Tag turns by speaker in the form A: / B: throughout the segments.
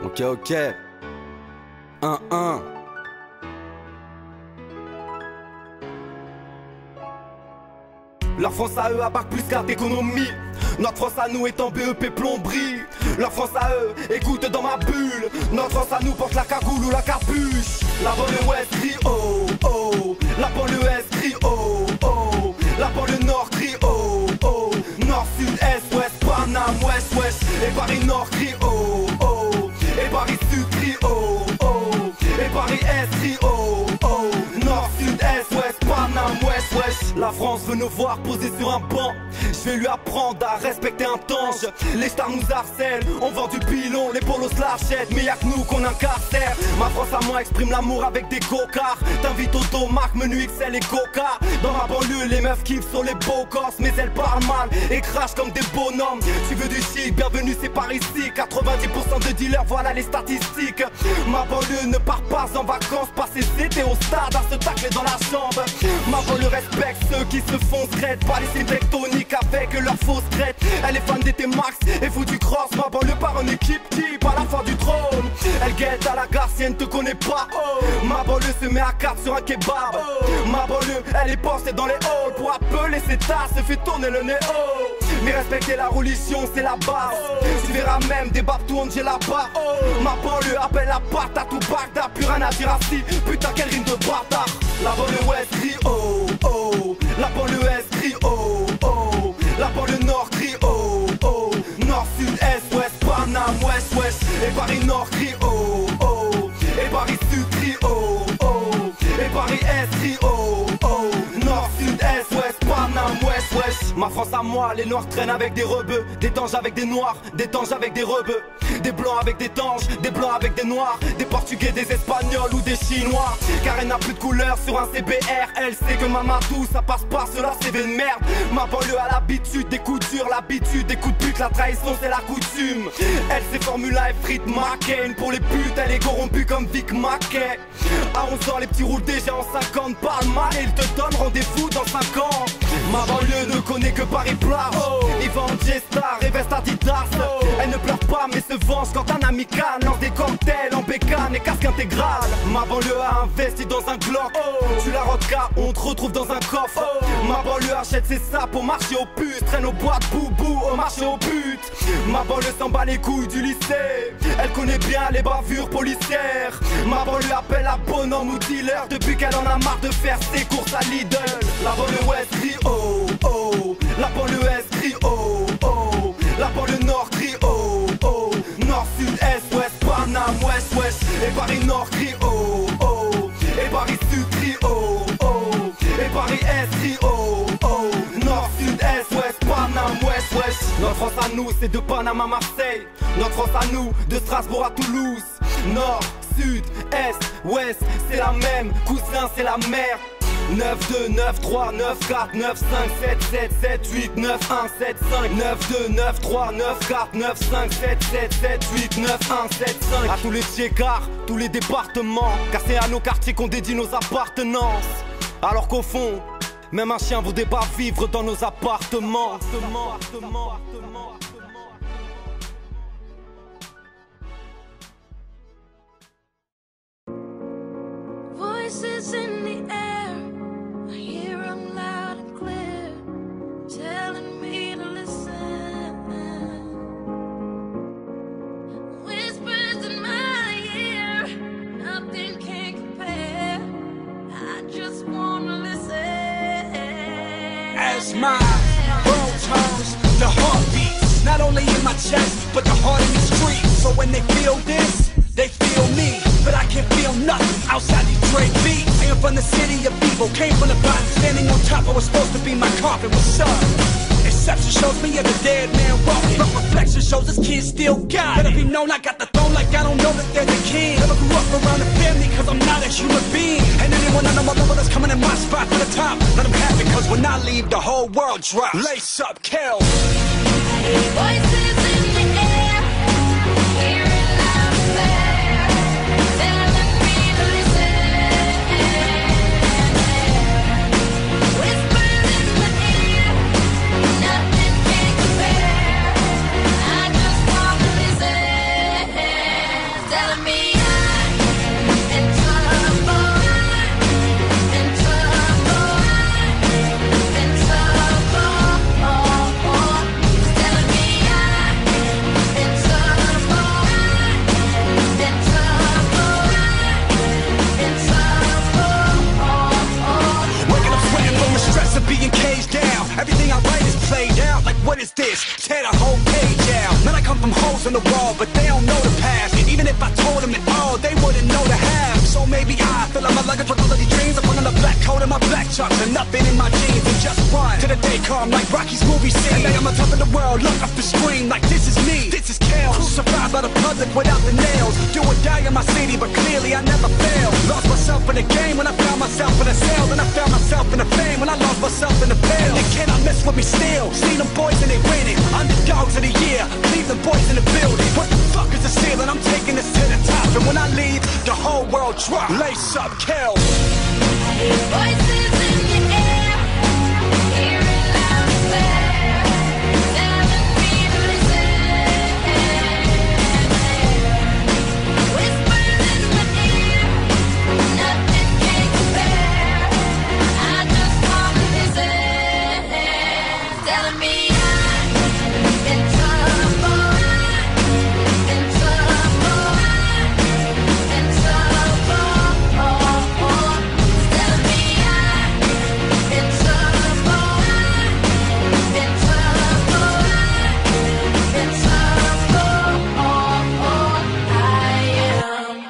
A: Ok, ok. 1-1. Leur France à eux a bac plus carte d'économie. Notre France à nous est en BEP plomberie. Leur France à eux, écoute dans ma bulle. Notre France à nous porte la cagoule ou la capuche. La banlieue ouest crie oh oh. La banlieue est crie oh oh. La banlieue nord crie oh oh. Nord, sud, est, ouest, Paname, ouest, ouest. Et Paris nord crie oh oh. Et Paris sud crie oh oh. Et Paris est crie oh oh. Nord, sud, est, ouest, Paname, ouest, ouest. La France veut nous voir poser sur un banc. Je vais lui apprendre à respecter un tange. Les stars nous harcèlent, on vend du pilon, les polos se l'achètent, mais y'a que nous qu'on incarcère. Ma France à moi exprime l'amour avec des cocards. T'invites auto, marque, menu XL et coca. Dans ma banlieue, les meufs kiffent sur les beaux corses, mais elles parlent mal et crachent comme des bonhommes. Tu veux du shit, bienvenue c'est par ici. 90% de dealers, voilà les statistiques. Ma banlieue ne part pas en vacances, passer c'était au stade à se tacler dans la chambre. Ma banlieue respecte ceux qui se font scred, pas les tectoniques avec leur fausse crête. Elle est fan d'été max et fout du cross. Ma banlieue part en équipe type à la fin du trône. Elle guette à la gare si elle ne te connaît pas. Ma banlieue se met à 4 sur un kebab. Ma banlieue elle est postée dans les halls. Pour appeler ses tasses se fait tourner le nez haut. Mais respecter la religion c'est la base. Tu verras même des babtous on là-bas. Ma banlieue appelle la patate ou Bagdad. Plus rien à dire assis, putain quelle rime de bâtard. La banlieue ouest crie oh oh. La banlieue est crie oh oh. La banlieue nord crie oh oh. Nord, sud, est, ouest, Paname, ouest, ouest. Et Paris nord crie oh oh. Et Paris sud crie oh oh. Et Paris est crie oh oh. Nord, sud, est, ouest, Paname, ouest, ouest. Ma France à moi, les noirs traînent avec des rebeux. Des tanges avec des noirs, des tanges avec des rebeux. Des blancs avec des tanges, des blancs avec des noirs. Des portugais, des espagnols ou des chinois. Car elle n'a plus de couleur sur un CBR. Elle sait que Mamadou ça passe pas sur leur CV de merde. Ma banlieue a l'habitude des coups durs, l'habitude des coups de pute. La trahison c'est la coutume. Elle c'est Formula et frites McCain. Pour les putes elle est corrompue comme Vic Mackay. À 11 ans les petits roulent déjà en 50. Parle mal et ils te donnent rendez-vous dans 5 ans. Ma banlieue ne connaît que Paris plage. Ils vendent G-Star et veste Adidas. Elle ne pleure pas mais se venge quand un amical lance des cocktails en bécane et casque intégral. Ma banlieue a investi dans un Glock. Tu la rodka, on te retrouve dans un coffre. Ma banlieue achète ses sapes au marché aux puces. Traîne aux boîtes boubou au marché aux putes. Ma banlieue s'en bat les couilles du lycée. Elle connaît bien les bavures policières. Ma banlieue appelle à bonhomme ou dealer depuis qu'elle en a marre de faire ses courses à Lidl. La banlieue ouest crie oh oh. La banlieue est crie oh oh. La banlieue nord crie oh oh. Nord, sud, est, ouest, Paname, ouest, ouest. Et Paris nord crie oh oh. Et Paris sud crie oh oh. Et Paris est crie oh oh. Nord, sud, est, ouest, Paname, ouest, ouest. Notre France à nous c'est de Paname à Marseille. Notre France à nous de Strasbourg à Toulouse. Nord, sud, est, ouest, c'est la même. Cousin c'est la merde. 9, 2, 9, 3, 9, 4, 9, 5, 7, 7, 7, 8, 9, 1, 7, 5 9, 2, 9, 3, 9, 4, 9, 5, 7, 7, 7, 8, 9, 1, 7, 5 À tous les tchécards, tous les départements. Car c'est à nos quartiers qu'on dédie nos appartenances. Alors qu'au fond, même un chien voudrait pas vivre dans nos appartements.
B: Voices in the air, I hear them loud and clear, telling me to listen. Whispers in my ear, nothing can compare. I just wanna listen.
C: As my world turns, the heart beats not only in my chest, but the heart in the streets. So when they feel this, they feel me. But I can't feel nothing outside these Dre beats. I am from the city of evil, came from the bottom. Standing on top, I was supposed to be my coffin. What's up? Exception shows me as a dead man walking, but reflection shows this kid still got it. Better be known I got the throne like I don't know that there's a king. Never grew up around a family cause I'm not a human being. And anyone I know my level that's coming in my spot to the top, let them have it cause when I leave the whole world drops. Lace up, kill.
B: Voices in the air, hearing loud and clear, telling me to listen. Whispers in my ear, nothing can compare. I just wanna listen.
C: what is this? Tear the whole page out. Man, I come from holes in the wall, but they don't know the past. And even if I told them it all, they wouldn't know the half. So maybe I fill up my luggage with all of these dreams. I put on a black coat and my black chucks and nothing in my jeans, and just run to the day come like Rocky's movie scene. And I'm on top of the world, look up the screen like this is me, this is Kels. Survived by the public without the nails. Do or die in my city, but clearly I never failed. Lost myself in the game when I found myself in a cell. Then I found myself in the fame when I lost myself in the pill. And they cannot mess with me still. See them boys and they winning. Underdogs of the year, leave them boys in the building. What the fuck is the ceiling? I'm taking this to the top. And when I leave, the whole world drop. Lace up, Kels.
B: Voices in the air, hear it loud and clear, telling me to listen. Whispers in my ear, nothing can compare. I just wanna listen, telling me I've been trouble, been trouble, been trouble. Telling me I've been trouble, been trouble, been trouble. I am.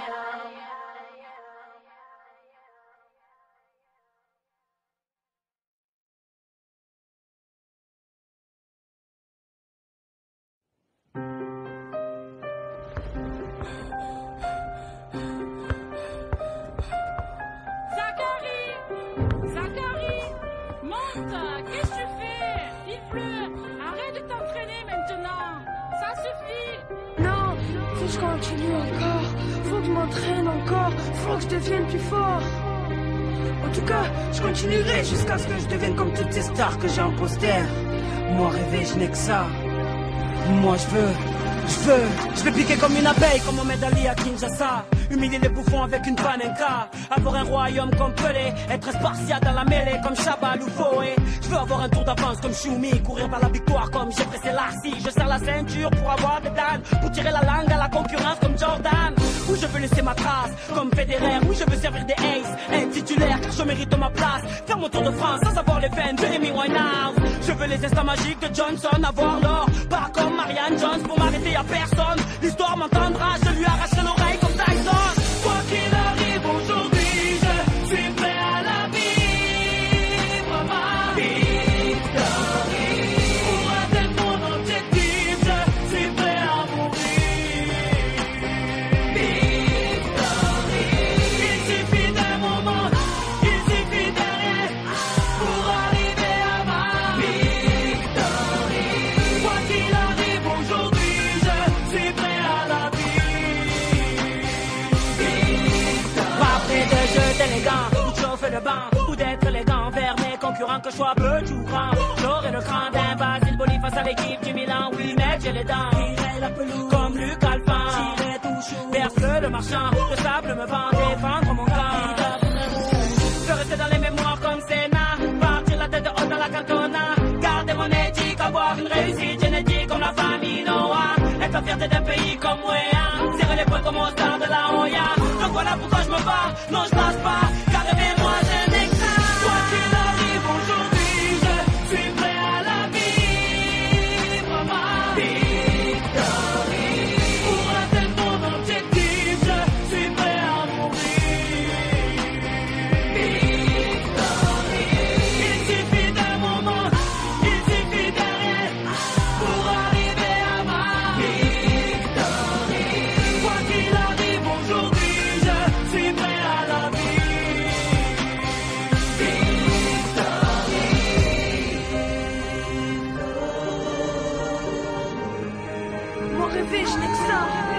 D: Zachary, monte, qu'est-ce que tu fais? Il pleut, arrête de t'entraîner maintenant, ça suffit.
E: Non, faut que je continue encore. Faut que je m'entraîne encore. Faut que je devienne plus fort. En tout cas, je continuerai jusqu'à ce que je devienne comme toutes ces stars que j'ai en poster. Moi, rêver, je n'ai que ça. Moi, je vais piquer comme une abeille, comme Mohamed Ali à Kinshasa. Humilier les bouffons avec une panenka. Avoir un royaume comme Pelé. Être spartiate dans la mêlée comme Chabal ou Foé. Je veux avoir un tour d'avance comme Choumi. Courir vers la victoire comme j'ai pressé Larcy. Je serre la ceinture pour avoir des dames. Pour tirer la langue à la concurrence comme Jordan. Où je veux laisser ma trace comme Federer. Où je veux servir des aces. Un titulaire car je mérite ma place. Faire mon tour de France sans avoir les veines de Amy Winehouse. Je veux les instants magiques de Johnson. Avoir l'or, pas comme Marianne Jones. Pour m'arrêter y'a personne. L'histoire m'entendra, je lui arracherai l'oreille comme Tyson.
D: Quoi qu'il arrive aujourd'hui, je suis prêt à la vivre, ma victorie. Pour atteindre mon objectif, je suis prêt à mourir. Victorie. Il suffit d'un moment, il suffit de rien pour arriver à ma victorie. Quoi qu'il arrive aujourd'hui, je suis prêt à la vivre.
E: Après de jeter les gants, ou de chauffer le banc, ou d'être élégant vers mes concurrents, que je sois peu tout grand. J'aurai le cran d'un Basile Boli face à l'équipe du Milan. Oui, mec, j'ai les dents. Tirer la pelouse comme Luc Alphand. Tirer tout chou. Verse le marchand. Le sable me vend. Défendre mon camp. Je veux rester dans les mémoires comme Senna. Partir la tête de haut dans la cantona. Garder mon éthique. Avoir une réussite génétique comme la famille Noah. Être la fierté d'un pays comme Wéa. Serrer les poings comme au star de la Hoya. Donc voilà pourquoi je me bats. Non, je lâche pas. Car rêver, moi, je n'ai que ça.
D: Quoi qu'il arrive aujourd'hui, je suis prêt à la vivre, ma victorie. Pour atteindre mon objectif, je suis prêt à mourir. Victorie. Il suffit d'un moment, il suffit de rien pour arriver à ma victorie. Quoi qu'il arrive aujourd'hui, je suis prêt à la vivre.
E: Moi rêver, je n'ai que ça.